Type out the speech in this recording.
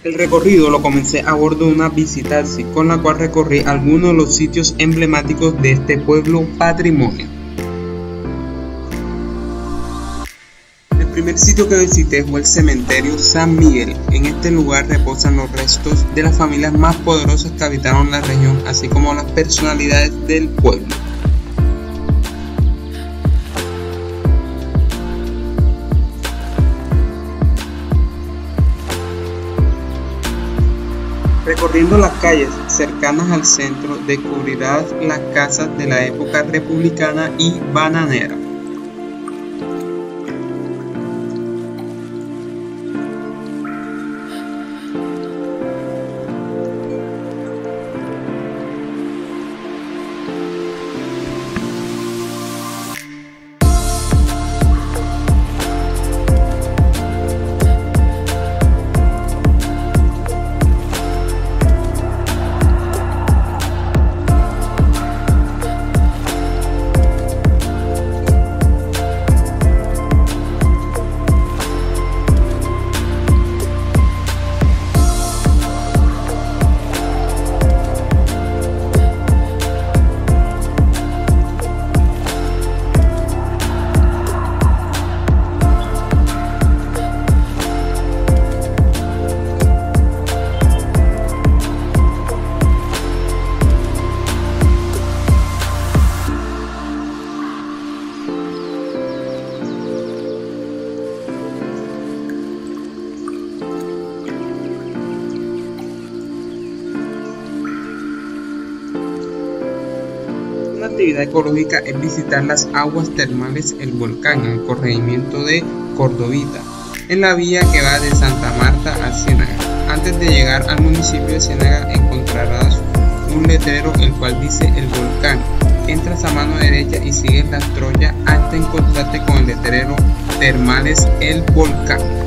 El recorrido lo comencé a bordo de una Visitaxi, con la cual recorrí algunos de los sitios emblemáticos de este pueblo patrimonio. El primer sitio que visité fue el cementerio San Miguel. En este lugar reposan los restos de las familias más poderosas que habitaron la región, así como las personalidades del pueblo. Recorriendo las calles cercanas al centro, descubrirás las casas de la época republicana y bananera. Una actividad ecológica es visitar las aguas termales El Volcán en el corregimiento de Cordovita, en la vía que va de Santa Marta a Ciénaga. Antes de llegar al municipio de Ciénaga encontrarás un letrero el cual dice El Volcán. Entras a mano derecha y sigues la trocha hasta encontrarte con el letrero Termales El Volcán.